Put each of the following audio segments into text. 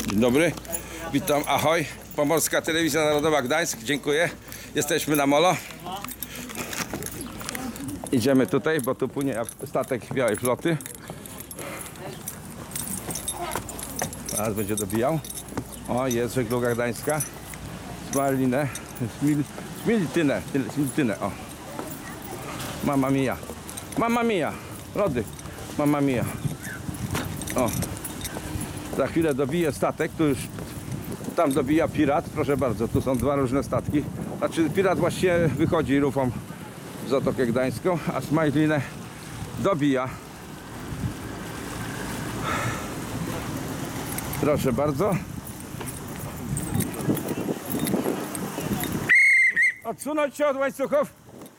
Dzień dobry, witam, ahoj, Pomorska Telewizja Narodowa Gdańsk, dziękuję. Jesteśmy na molo. Idziemy tutaj, bo tu płynie statek Białej Floty. Teraz będzie dobijał. O, jest żegluga gdańska. Smalinę, Smiltynę, o. Mamma mia. Mamma mia. Lody. Mamma mia. O. Za chwilę dobije statek, tu już tam dobija pirat, proszę bardzo, tu są dwa różne statki. Znaczy pirat właściwie wychodzi rufą w Zatokę Gdańską, a Smajlinę dobija. Proszę bardzo. Odsunąć się od łańcuchów.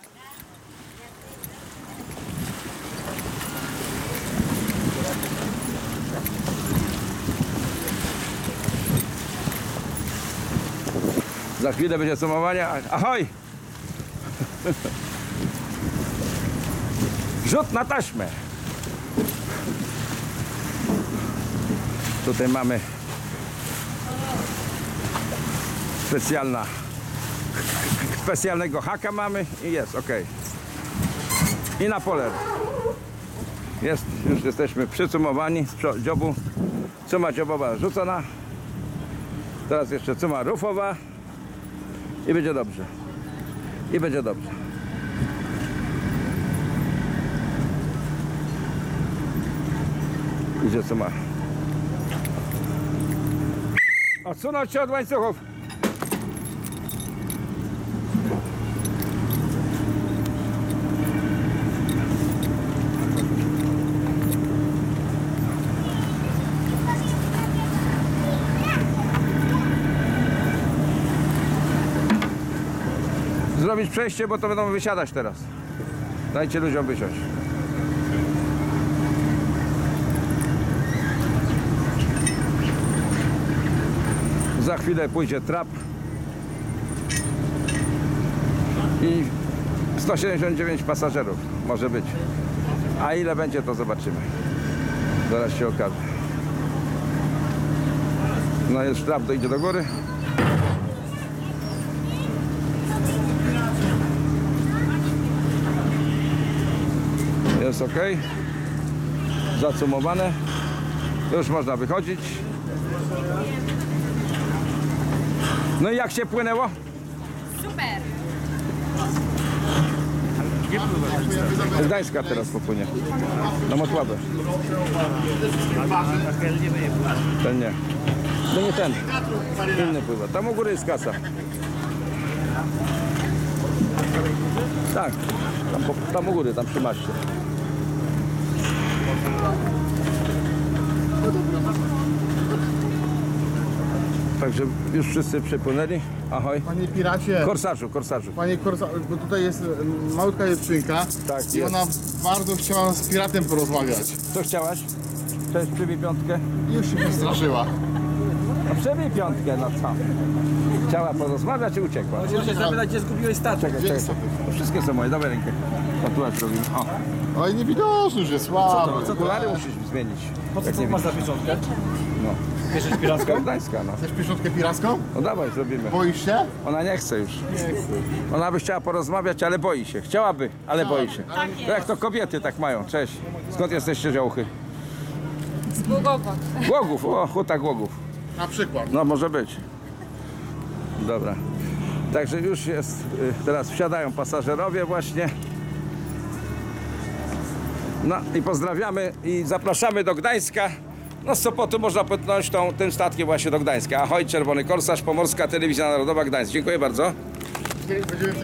Za chwilę będzie sumowanie. Ahoj! Rzut na taśmę. Tutaj mamy specjalnego haka mamy i jest ok. I na poler. Jest, już jesteśmy przysumowani z dziobu. Cuma dziobowa rzucona. Teraz jeszcze cuma rufowa. I będzie dobrze. I będzie dobrze. Idzie cuma. Odsunąć się od łańcuchów. Zrobić przejście, bo to będą wysiadać teraz. Dajcie ludziom wysiąść. Za chwilę pójdzie trap i 179 pasażerów może być. A ile będzie, to zobaczymy. Zaraz się okaże. No jest trap, to idzie do góry. Jest ok. Zacumowane. Już można wychodzić. No i jak się płynęło? Super! Z Gdańska teraz popłynie. Na Motławę. Ten nie. No nie ten. Inny pływa. Tam u góry jest kasa. Tak. Tam u góry, tam przy maszcie. Także już wszyscy przypłynęli. Ahoj. Panie piracie, Korsarzu. panie korsarzu, bo tutaj jest malutka dziewczynka Tak, i jest. ona bardzo chciała z piratem porozmawiać. Co chciałaś? Cześć, przybij piątkę. I już się wystraszyła. No przybij piątkę, no co? Chciała porozmawiać i uciekła. Możesz się zapytać, gdzie zgubiłeś statek. Czekaj. No wszystkie są moje, dawaj rękę. Tatuaż robimy. O, Ale niewidoczny już jest słaby. co okulary musisz zmienić. Po co Jak nie masz widzisz. za pieczątkę? No. Pieszesz piracką? Gdańska, no. Chcesz pieszczotkę piracką? No dawaj, zrobimy. Boisz się? Ona nie chce już. Ona by chciała porozmawiać, ale boi się. Chciałaby, ale boi się. To jak to kobiety tak mają. Cześć. Skąd jesteście, ziołchy? Z Głogowa. Głogów, o, huta Głogów. Na przykład. No może być. Dobra. Także już jest, teraz wsiadają pasażerowie właśnie. No i pozdrawiamy i zapraszamy do Gdańska. No z Sopotu można płynąć tym statkiem właśnie do Gdańska. Ahoj, Czerwony Korsarz, Pomorska Telewizja Narodowa Gdańsk. Dziękuję bardzo. Będziemy